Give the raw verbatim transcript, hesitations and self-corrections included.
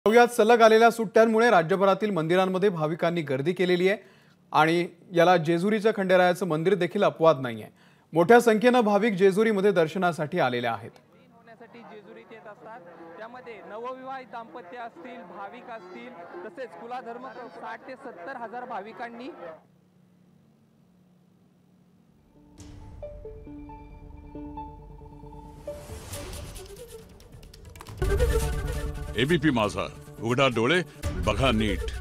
पाहुयात सलग आलेल्या सुट्ट्यांमुळे राज्यभरातील मंदिरांमध्ये भाविकांनी गर्दी केलेली आहे आणि याला जेजुरीच्या खंडेरायाचं मंदिर देखील अपवाद नाहीये। मोठ्या संख्येने भाविक जेजुरीमध्ये दर्शनासाठी आलेले आहेत। होण्यासाठी जेजुरीत येत असतात। त्यामध्ये नवविवाहित दाम्पत्य असतील, भाविक असतील, तसेच कुलाधर्म साठ ते सत्तर हजार भाविकांनी एबीपी माझा, उघडा डोळे बघा नीट।